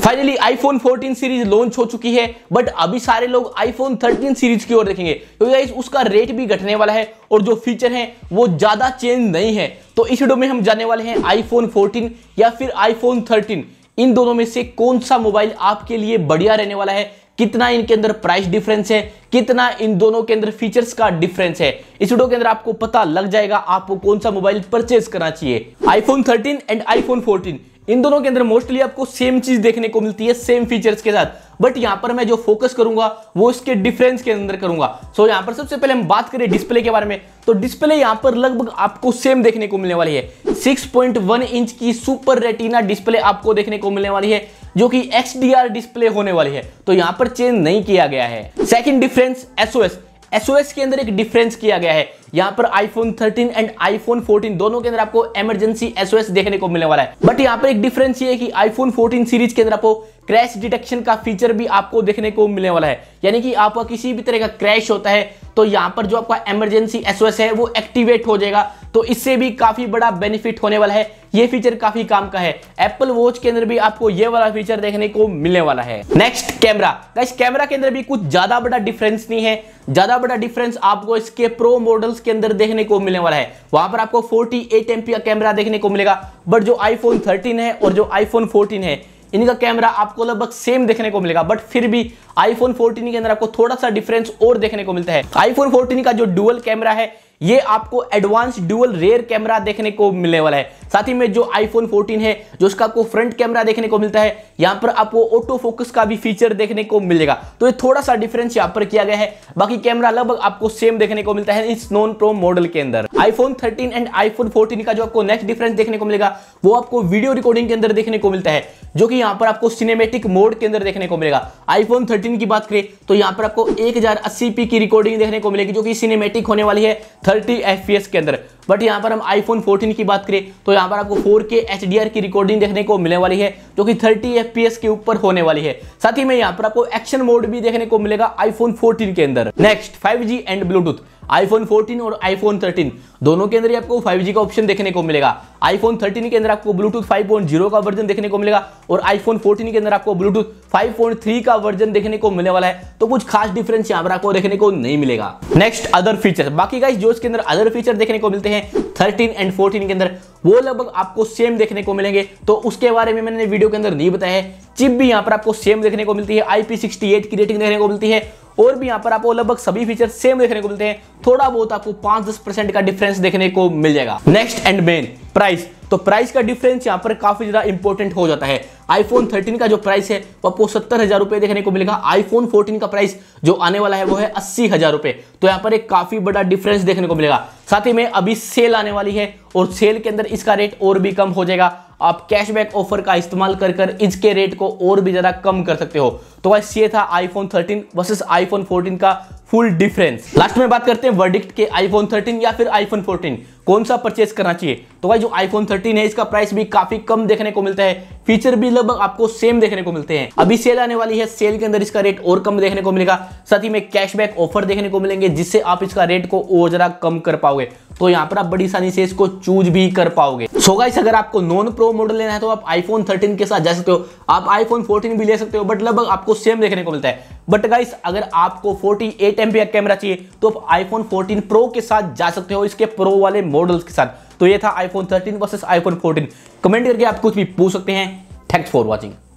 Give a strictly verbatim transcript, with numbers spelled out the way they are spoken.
Finally iPhone fourteen series launch हो चुकी है, बट अभी सारे लोग आईफोन थर्टीन सीरीज की ओर देखेंगे क्योंकि गाइस उसका रेट भी घटने वाला है और जो फीचर हैं वो ज्यादा चेंज नहीं है। तो इस वीडियो में हम जानने वाले हैं आईफोन फोर्टीन या फिर आईफोन थर्टीन, इन दोनों में से कौन सा मोबाइल आपके लिए बढ़िया रहने वाला है, कितना इनके अंदर प्राइस डिफरेंस है, कितना इन दोनों के अंदर फीचर्स का डिफरेंस है। इस वीडियो के अंदर आपको पता लग जाएगा आपको कौन सा मोबाइल परचेज करना चाहिए। IPhone thirteen and iPhone fourteen इन दोनों के अंदर मोस्टली आपको सेम चीज देखने को मिलती है, सेम फीचर्स के साथ, बट यहां पर मैं जो फोकस करूंगा वो इसके डिफरेंस के अंदर करूंगा। सो यहां पर सबसे पहले हम बात करें डिस्प्ले के बारे में, तो डिस्प्ले यहां पर लगभग आपको सेम देखने को मिलने वाली है। सिक्स पॉइंट वन इंच की सुपर रेटिना डिस्प्ले आपको देखने को मिलने वाली है जो कि एक्स डी आर डिस्प्ले होने वाली है, तो यहां पर चेंज नहीं किया गया है। सेकंड डिफरेंस एसओएस एसओएस के अंदर एक डिफरेंस किया गया है। यहां पर iPhone thirteen and iPhone fourteen दोनों के अंदर आपको इमरजेंसी एसओएस देखने को मिलने वाला है, बट यहां पर एक डिफरेंस ये है कि आईफोन फोर्टीन सीरीज के अंदर आपको क्रैश डिटेक्शन का फीचर भी आपको देखने को मिलने वाला है, यानी कि आपका किसी भी तरह का क्रैश होता है तो यहां पर जो आपका इमरजेंसी एसओएस है वो एक्टिवेट हो जाएगा, तो इससे भी काफी बड़ा बेनिफिट होने वाला है। ये फीचर काफी काम का है। एप्पल वॉच के अंदर भी आपको ये वाला फीचर देखने को मिलने वाला है। नेक्स्ट कैमरा, गाइस कैमरा के अंदर भी कुछ ज्यादा बड़ा डिफरेंस नहीं है। ज्यादा बड़ा डिफरेंस आपको इसके प्रो मॉडल्स के अंदर देखने को मिलने वाला है। वहां पर आपको अड़तालीस एमपी का कैमरा देखने को मिलेगा, बट जो आईफोन थर्टीन है और जो आईफोन फोर्टीन है इनका कैमरा आपको लगभग सेम देखने को मिलेगा, बट फिर भी आईफोन फोर्टीन के अंदर आपको थोड़ा सा डिफरेंस और देखने को मिलता है। आईफोन फोर्टीन का जो डुअल कैमरा है ये आपको एडवांस डुअल रेयर कैमरा देखने को मिलने वाला है। साथ ही में जो आईफोन फोर्टीन है जो उसका आपको फ्रंट कैमरा देखने को मिलता है, यहां पर आपको ऑटो फोकस का भी फीचर देखने को मिलेगा, तो ये थोड़ा सा डिफरेंस यहां पर किया गया है। बाकी कैमरा लगभग आपको सेम देखने को मिलता है इस नॉन प्रो मॉडल के अंदर। IPhone thirteen and iPhone fourteen का जो आपको नेक्स्ट डिफरेंस देखने को मिलेगा वो आपको वीडियो रिकॉर्डिंग के अंदर देखने को मिलता है, जो कि यहां पर आपको सिनेमैटिक मोड के अंदर देखने को मिलेगा। आईफोन थर्टीन की बात करें तो यहां पर आपको एक हजार अस्सी पी की रिकॉर्डिंग देखने को मिलेगी जो कि सिनेमैटिक होने वाली है थर्टी एफपीएस के अंदर, बट यहां पर हम आईफोन फोर्टीन की बात करें तो यहां पर आपको फोर के एचडीआर की रिकॉर्डिंग देखने को मिलने वाली है जो कि थर्टी एफपीएस के ऊपर होने वाली है। साथ ही में यहां पर आपको एक्शन मोड भी देखने को मिलेगा आईफोन फोर्टीन के अंदर। Next five G and bluetooth, iPhone fourteen और आईफोन थर्टीन दोनों के अंदर ही आपको फाइव जी का ऑप्शन देखने को मिलेगा। आईफोन थर्टीन के अंदर आपको ब्लूटूथ फाइव पॉइंट ज़ीरो का वर्जन देखने को मिलेगा और आईफोन फोर्टीन के अंदर आपको ब्लूटूथ फाइव पॉइंट थ्री का वर्जन देखने को मिलने वाला है, तो कुछ खास डिफरेंस यहां पर आपको देखने को नहीं मिलेगा। नेक्स्ट अदर फीचर, बाकी गाइस जो इसके अंदर अदर फीचर देखने को मिलते हैं थर्टीन एंड फोर्टीन के अंदर वो लगभग आपको सेम देखने को मिलेंगे, तो उसके बारे में मैंने वीडियो के अंदर नहीं बताया है। चिप भी यहां पर आपको सेम देखने को मिलती है, आई पी सिक्सटी एट की रेटिंग देखने को मिलती है और भी यहां पर आपको लगभग सभी फीचर सेम देखने को मिलते हैं। थोड़ा बहुत आपको पांच दस परसेंट का डिफरेंस देखने को मिल जाएगा। नेक्स्ट एंड मेन प्राइस, तो प्राइस का डिफरेंस यहां पर काफी ज्यादा इंपॉर्टेंट हो जाता है। आईफोन थर्टीन का जो प्राइस है वो आपको सत्तर हजार रुपए देखने को मिलेगा। आईफोन फोर्टीन का प्राइस जो आने वाला है वो है अस्सी हजार रुपए, तो यहां पर एक काफी बड़ा डिफरेंस देखने को मिलेगा। साथ ही में अभी सेल आने वाली है और सेल के अंदर इसका रेट और भी कम हो जाएगा। आप कैशबैक ऑफर का इस्तेमाल कर कर इसके रेट को और भी ज्यादा कम कर सकते हो। तो गाइस ये था iPhone thirteen versus iPhone fourteen का फुल डिफरेंस। लास्ट में बात करते हैं वर्डिक्ट के आईफोन थर्टीन या फिर आईफोन फोर्टीन कौन सा परचेज करना चाहिए। तो भाई जो आईफोन थर्टीन है इसका प्राइस भी काफी कम देखने को मिलता है, फीचर भी लगभग आपको सेम देखने को मिलते हैं। अभी सेल आने वाली है, सेल के अंदर इसका रेट और कम देखने को मिलेगा। साथ ही में कैशबैक ऑफर देखने को मिलेंगे जिससे आप इसका रेट को और जरा कम कर पाओगे, तो यहाँ पर आप बड़ी आसानी से इसको चूज भी कर पाओगे। सो गाइस अगर आपको नॉन प्रो मॉडल लेना है तो आप आईफोन थर्टीन के साथ जा सकते हो, आप आईफोन फोर्टीन भी ले सकते हो, बट लगभग आपको सेम देखने को मिलता है। बट गाइस अगर आपको अड़तालीस एमपी का कैमरा चाहिए तो आप आईफोन फोर्टीन प्रो के साथ जा सकते हो, इसके प्रो वाले मॉडल्स के साथ। तो ये था iPhone thirteen versus iPhone fourteen. Comment करके आप कुछ भी पूछ सकते हैं। Thanks for watching.